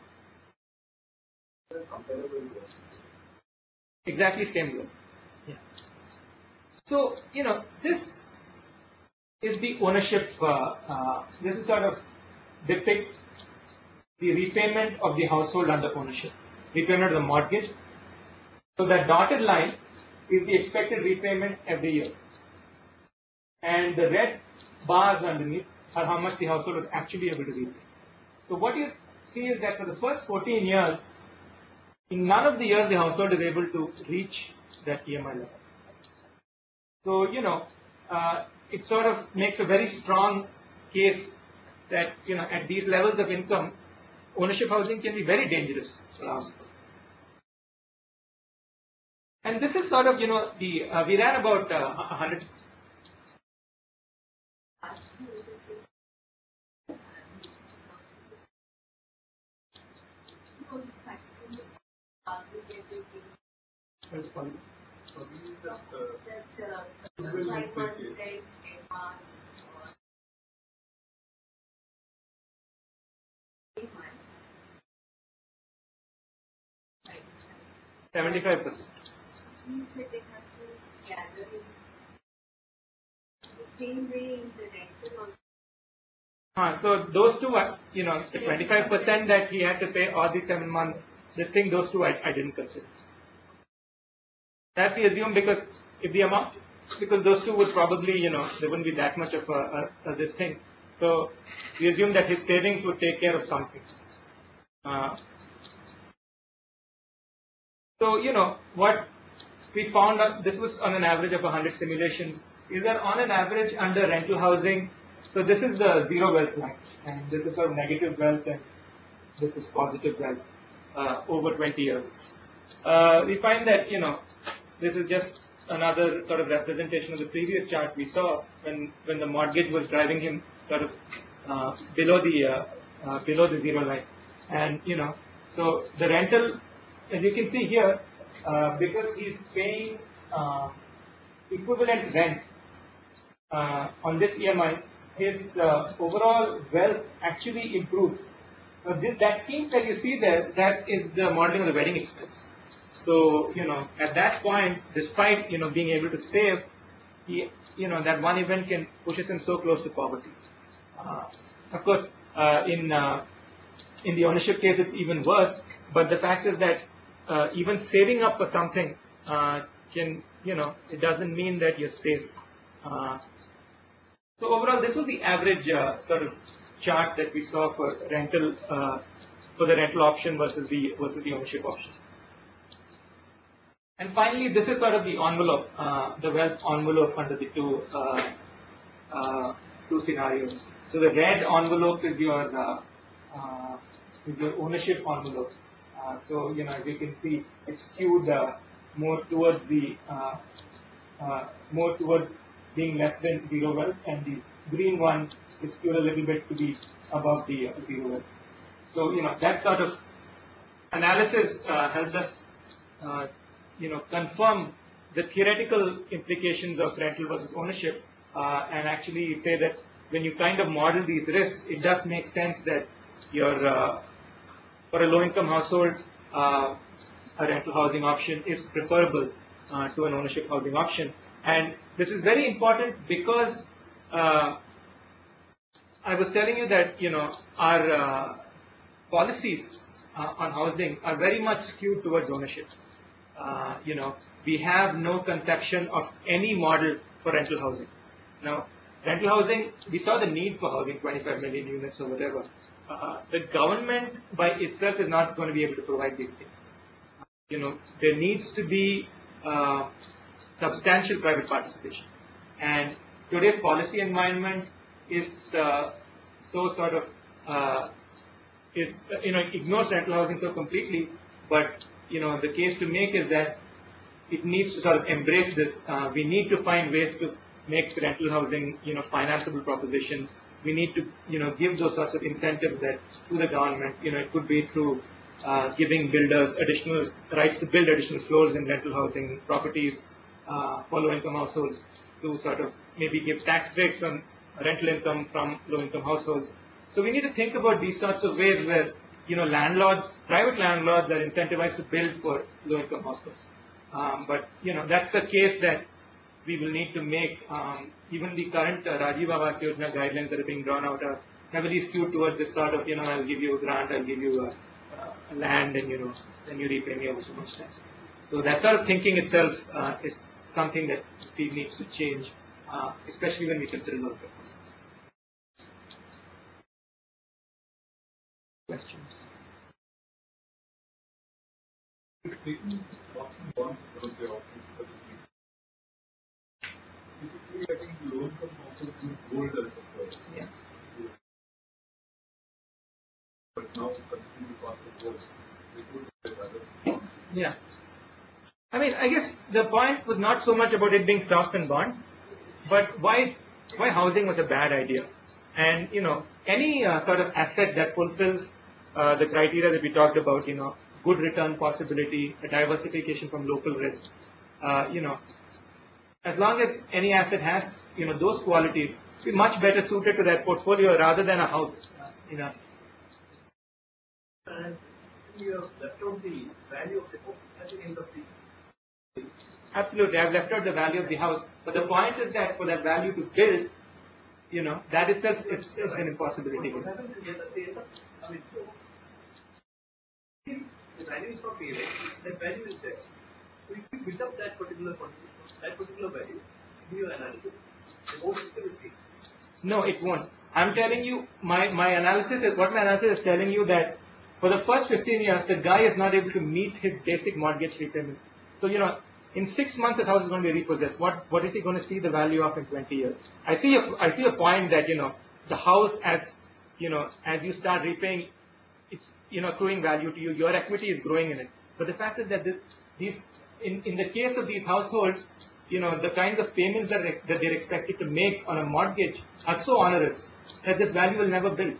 Exactly same goal. Yeah. So you know this is the ownership. Uh, uh, this is sort of depicts the repayment of the household under ownership, repayment of the mortgage. So that dotted line is the expected repayment every year, and the red bars underneath are how much the household is actually able to repay. So what you see is that for the first fourteen years, in none of the years the household is able to reach that E M I level. So, you know, uh, it sort of makes a very strong case that, you know, at these levels of income, ownership housing can be very dangerous for the household. And this is sort of, you know, the, uh, we ran about uh, one hundred. That's fine. So we use that uh, five months rent advance or seventy-five percent. means that they have to gather in the same way in the rental also. Uh, so those two, are, you know, the twenty-five percent that he had to pay or the seven month, this thing, those two I, I didn't consider. That we assume because if the amount, because those two would probably, you know, there wouldn't be that much of a, a, a this thing. So we assume that his savings would take care of something. Uh, so, you know, what we found out, this was on an average of one hundred simulations, is that on an average under rental housing, so this is the zero wealth line, and this is sort of negative wealth, and this is positive wealth uh, over twenty years. Uh, we find that, you know, this is just another sort of representation of the previous chart we saw when, when the mortgage was driving him sort of uh, below the uh, uh, below the zero line. And you know, so the rental, as you can see here, uh, because he's paying uh, equivalent rent uh, on this E M I, his uh, overall wealth actually improves. Now this, that theme that you see there, that is the modeling of the wedding expense. So, you know, at that point, despite, you know, being able to save, he, you know, that one event can pushes him so close to poverty. Uh, of course, uh, in uh, in the ownership case, it's even worse. But the fact is that uh, even saving up for something uh, can, you know, it doesn't mean that you're safe. Uh, so overall, this was the average uh, sort of chart that we saw for rental uh, for the rental option versus the versus the ownership option. And finally, this is sort of the envelope, uh, the wealth envelope under the two uh, uh, two scenarios. So the red envelope is your uh, uh, is your ownership envelope. Uh, so you know, as you can see, it's skewed uh, more towards the uh, uh, more towards being less than zero wealth, and the green one is skewed a little bit to be above the uh, zero wealth. So you know, that sort of analysis uh, helped us. Uh, you know, confirm the theoretical implications of rental versus ownership, uh, and actually say that when you kind of model these risks, it does make sense that your, uh, for a low-income household, uh, a rental housing option is preferable uh, to an ownership housing option. And this is very important because uh, I was telling you that, you know, our uh, policies uh, on housing are very much skewed towards ownership. Uh, you know, we have no conception of any model for rental housing. Now, rental housing, we saw the need for housing, twenty-five million units or whatever. Uh, the government by itself is not going to be able to provide these things. You know, there needs to be uh, substantial private participation. And today's policy environment is uh, so sort of, uh, is, you know, ignores rental housing so completely, but you know, the case to make is that it needs to sort of embrace this. Uh, we need to find ways to make rental housing, you know, financeable propositions. We need to, you know, give those sorts of incentives that through the government, you know, it could be through uh, giving builders additional rights to build additional floors in rental housing properties uh, for low-income households, to sort of maybe give tax breaks on rental income from low-income households. So we need to think about these sorts of ways where, you know, landlords, private landlords are incentivized to build for low-income households. Um, but, you know, that's a case that we will need to make. Um, even the current uh, Rajiv Awas Yojana guidelines that are being drawn out are heavily skewed towards this sort of, you know, I'll give you a grant, I'll give you a, a land, and, you know, then you repay me over so much time. So that sort of thinking itself uh, is something that needs to change, uh, especially when we consider low-income households. Questions? Taking option one from the option for the typically, I think low-income households use gold as a choice. Yeah. But now, considering the cost of gold, they could get other. Yeah. I mean, I guess the point was not so much about it being stocks and bonds, but why why housing was a bad idea. And, you know, any uh, sort of asset that fulfills uh, the criteria that we talked about, you know, good return possibility, a diversification from local risks, uh, you know, as long as any asset has, you know, those qualities, be much better suited to that portfolio rather than a house, uh, you know. And you have left out the value of the house at the end of the. Absolutely, I've left out the value of the house, but the point is that for that value to build, you know, that itself is, is an impossibility. What happens is that at the end of, I mean, so the value is not paid, that value is there. So if you build up that particular quantity, that particular value, do your analysis, the whole system is paid. No, it won't. I'm telling you, my, my analysis is, what my analysis is telling you that for the first fifteen years, the guy is not able to meet his basic mortgage repayment. So, you know, in six months, his house is going to be repossessed. What, what is he going to see the value of in twenty years? I see a, I see a point that, you know, the house as, you know, as you start repaying, it's, you know, accruing value to you, your equity is growing in it. But the fact is that this, these, in, in the case of these households, you know, the kinds of payments that, they, that they're expected to make on a mortgage are so onerous that this value will never build.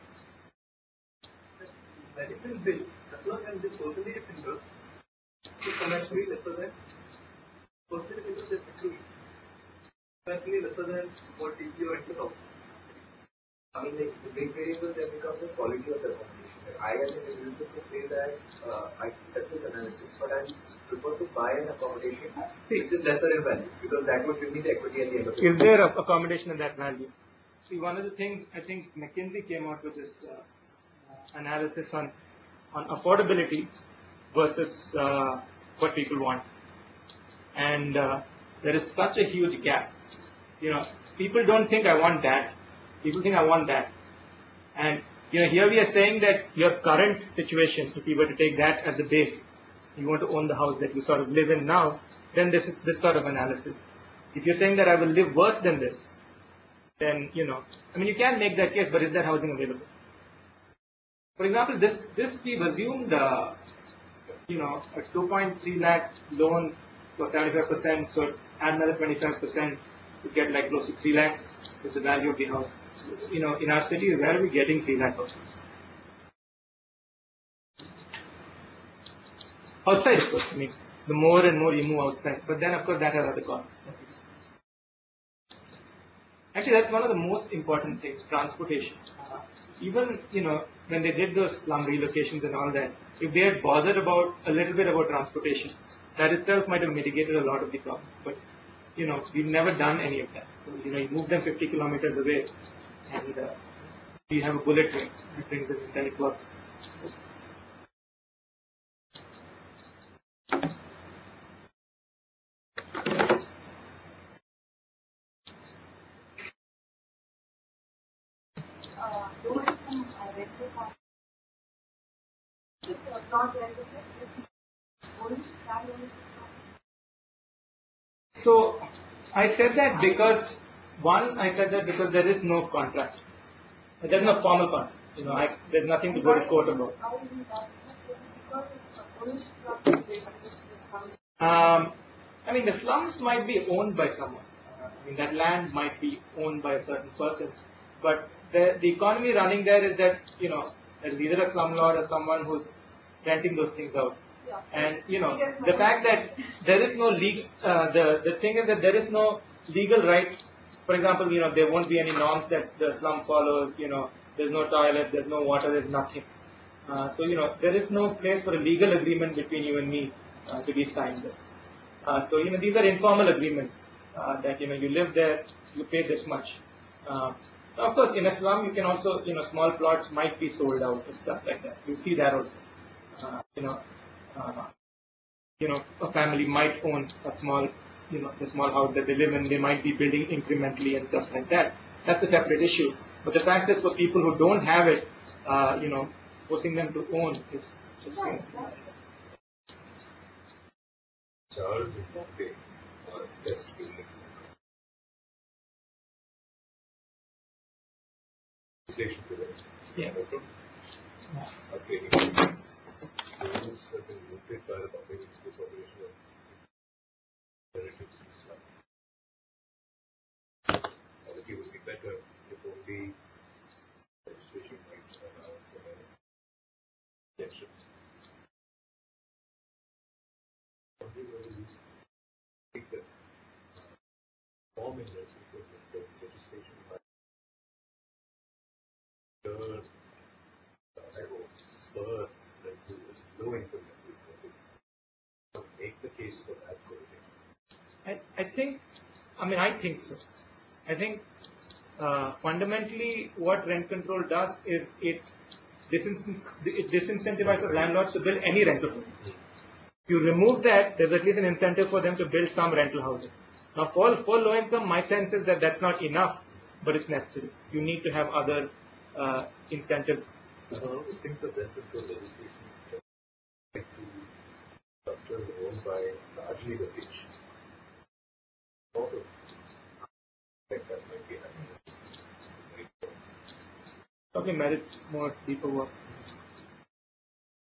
That it will build as long as the percentage of interest is commercially lesser than percentage of interest is accruing. Commercially lesser than what is your excess of. I mean, like, the big variable then becomes the quality of the accommodation. Like, I as an individual could say that uh, I accept this analysis, but I prefer to buy an accommodation See, which is lesser in value, because that would give me the equity at the end of the day. is there a accommodation in that value? See, one of the things I think McKinsey came out with this uh, analysis on on affordability versus uh, what people want, and uh, there is such a huge gap. You know, people don't think I want that. People think I want that, and you know, here we are saying that your current situation, if you were to take that as the base, you want to own the house that you sort of live in now, then this is this sort of analysis. If you're saying that I will live worse than this, then, you know, I mean, you can make that case, but is that housing available? For example, this, this we've assumed, uh, you know, a two point three lakh loan for seventy-five percent, so add another twenty-five percent to get like close to three lakhs is the value of the house. You know, in our city, where are we getting three lakh houses? Outside, of course. I mean, the more and more you move outside, but then, of course, that has other costs. Actually, that's one of the most important things, transportation. Uh, even, you know, when they did those slum relocations and all that, if they had bothered about a little bit about transportation, that itself might have mitigated a lot of the problems. But, you know, we've never done any of that. So, you know, you move them fifty kilometers away, and uh, you have a bullet train that brings it, then it works. Uh, low income uh, rental house. Uh, not rental, just ownership, that ownership. So, I said that because, one, I said that because there is no contract. There's no formal contract. You know, I, there's nothing to go to court about. How is that? Because it's ownership, not rental. Um, I mean, the slums might be owned by someone. Uh, I mean, that land might be owned by a certain person. But the, the economy running there is that, you know, there's either a slumlord or someone who's renting those things out. Yeah. And, you know, the fact that there is no legal, uh, the, the thing is that there is no legal right. For example, you know, there won't be any norms that the slum follows, you know, there's no toilet, there's no water, there's nothing. Uh, so, you know, there is no place for a legal agreement between you and me uh, to be signed. Uh, so, you know, these are informal agreements uh, that, you know, you live there, you pay this much. Uh, of course, in a slum, you can also, you know, small plots might be sold out and stuff like that. You see that also. Uh, you know, uh, you know, a family might own a small, you know, a small house that they live in. They might be building incrementally and stuff like that. That's a separate issue. But the fact is, for people who don't have it, uh, you know, forcing them to own is just. You know, Charles in Bombay or assessed buildings. Legislation for this. Yeah. Okay. Rules have been noted by the Bombay Municipal Corporation as relatives to slum. Quality would be better if only legislation might allow for election. Think that forming the legislation might spur, uh, spur the low income to make the case for that going in. I, I think, I mean, I think so. I think uh, fundamentally what rent control does is it, disincent, it disincentivizes landlords to build any rental housing. If you remove that, there's at least an incentive for them to build some rental housing. Now, for, for low income, my sense is that that's not enough, but it's necessary. You need to have other uh, incentives. I always think that rent control legislation is like to structure owned by largely the rich. Sort of like that might be happening. Probably merits more deeper work.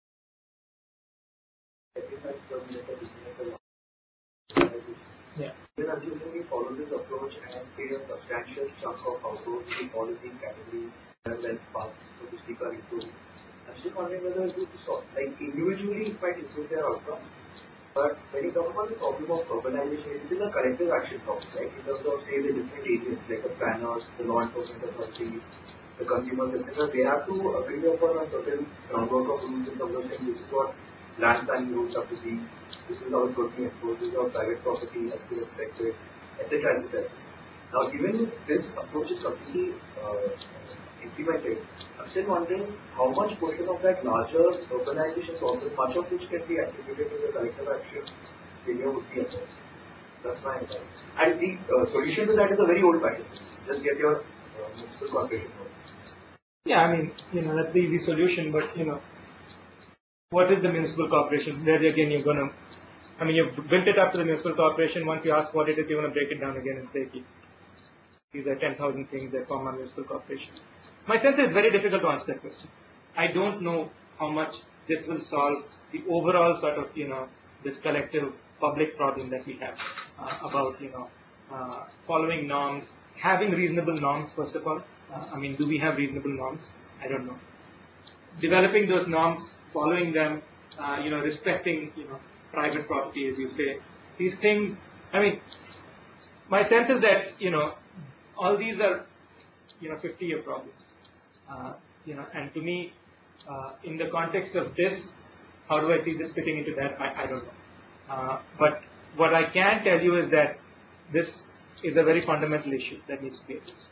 Sacrifice from the beginning of the Yeah. then assuming we follow this approach and say a substantial chunk of households in all of these categories, their wealth paths, so to speak, are improving. I'm still wondering whether it would solve, like individually it might improve their outcomes, but when you talk about the problem of urbanization, it's still a collective action problem, right? In terms of, say, the different agents like the planners, the law enforcement authorities, the consumers, et cetera. They have to agree upon a certain groundwork of rules in terms of saying this is what land planning rules have to be, this is how it could be enforced, this is how private property has to be respected, et cetera, et cetera. Now, even if this approach is completely uh, implemented, I'm still wondering how much portion of that larger urbanization problem, much of which can be attributed to the collective action failure would be addressed. That's my advice. And the uh, solution to that is a very old fashioned. Just get your uh, municipal corporation going. Yeah, I mean, you know, that's the easy solution, but, you know, what is the municipal corporation? There again, you're going to, I mean, you've built it up to the municipal corporation. Once you ask what it is, you're going to break it down again and say, these are ten thousand things that form a municipal corporation. My sense is it's very difficult to answer that question. I don't know how much this will solve the overall sort of, you know, this collective public problem that we have uh, about, you know, uh, following norms, having reasonable norms, first of all. Uh, I mean, do we have reasonable norms? I don't know. Developing those norms, following them, uh, you know, respecting, you know, private property, as you say. These things, I mean, my sense is that, you know, all these are, you know, fifty-year problems. Uh, you know, and to me, uh, in the context of this, how do I see this fitting into that? I, I don't know. Uh, but what I can tell you is that this is a very fundamental issue that needs to be addressed.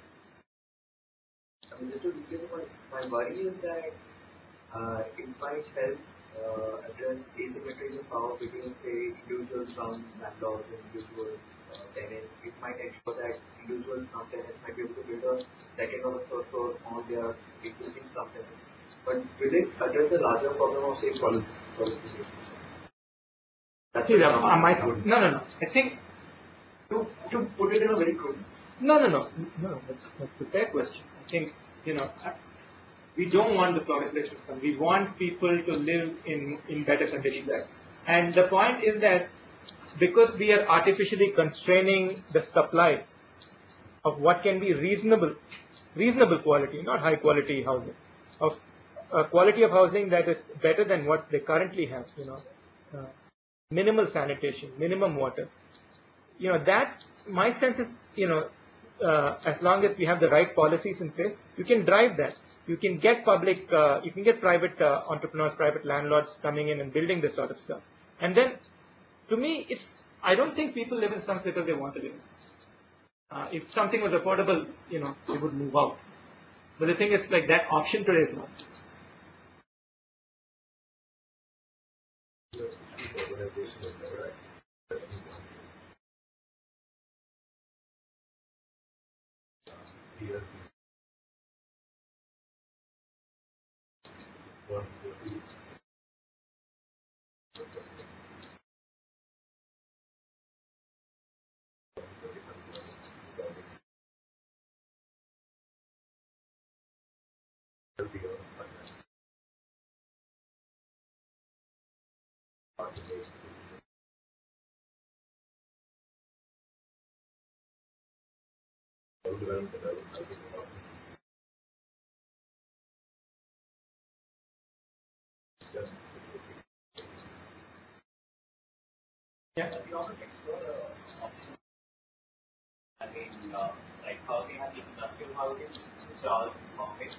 I mean, just to be clear, my, my worry is that uh, it might help uh, address asymmetries of power between, say, individual slum landlords and individual uh, tenants. It might ensure that individual slum tenants might be able to build a second or a third floor on their existing slum tenant. But will it address the larger problem of, say, qualification? That's See, uh, my, no, no, no. I think to to put it in a very crude. No, no, no, no. That's that's a fair question. I think, you know, we don't want the proliferation of slum. We want people to live in in better conditions. And the point is that because we are artificially constraining the supply of what can be reasonable, reasonable quality, not high quality housing, of a quality of housing that is better than what they currently have. You know. Uh, minimal sanitation, minimum water. You know, that, my sense is, you know, uh, as long as we have the right policies in place, you can drive that. You can get public, uh, you can get private uh, entrepreneurs, private landlords coming in and building this sort of stuff. And then, to me, it's, I don't think people live in slums because they want to live in slums. Uh, if something was affordable, you know, they would move out. But the thing is, like, that option today is not. Urbanization is never actually here. One, two, Yeah. We also explore uh, options. I mean, uh, like housing and industrial housing, which are all complex.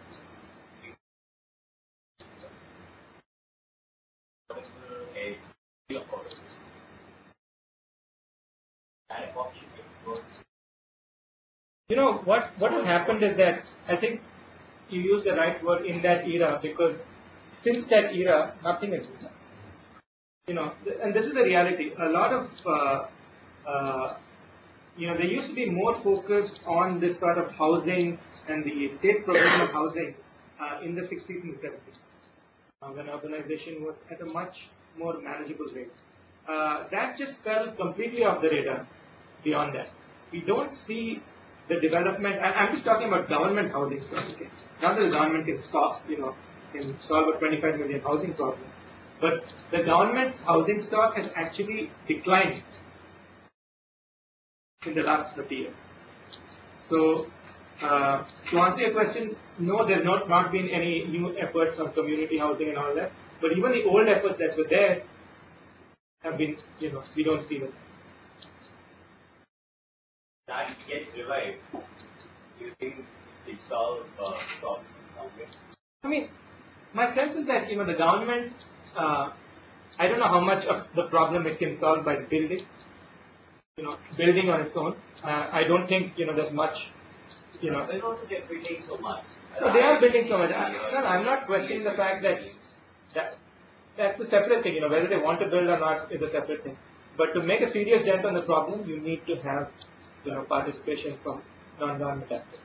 A of course. And option to explore. You know, what, what has happened is that I think you use the right word in that era, because since that era, nothing has been done. You know, and this is the reality. A lot of, uh, uh, you know, they used to be more focused on this sort of housing and the state provision of housing uh, in the sixties and the seventies, uh, when urbanization was at a much more manageable rate. Uh, that just fell completely off the radar beyond that. We don't see the development, and I'm just talking about government housing stock, okay? Not that the government can solve, you know, can solve a twenty-five million housing problem. But the government's housing stock has actually declined in the last thirty years. So, uh, to answer your question, no, there's not, not been any new efforts on community housing and all that. But even the old efforts that were there have been, you know, we don't see them. That gets revived. Do you think it solves uh, problems in I mean, my sense is that, you know, the government, uh, I don't know how much of the problem it can solve by building, you know, building on its own. Uh, I don't think, you know, there's much, you know. But also they're building so much. No, they are building so much. I, no, I'm not questioning the fact that, that that's a separate thing, you know, whether they want to build or not is a separate thing. But to make a serious dent on the problem, you need to have, you know, participation from non-government actors.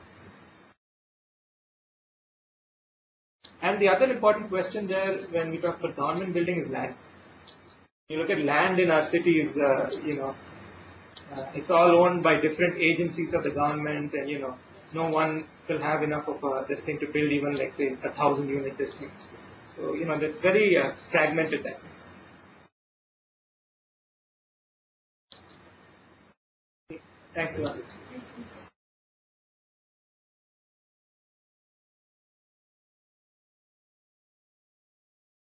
And the other important question there when we talk about government building is land. You look at land in our cities, uh, you know, uh, it's all owned by different agencies of the government, and, you know, no one will have enough of uh, this thing to build even, like, say, a thousand unit district. So, you know, that's very uh, fragmented that way. Thanks a lot.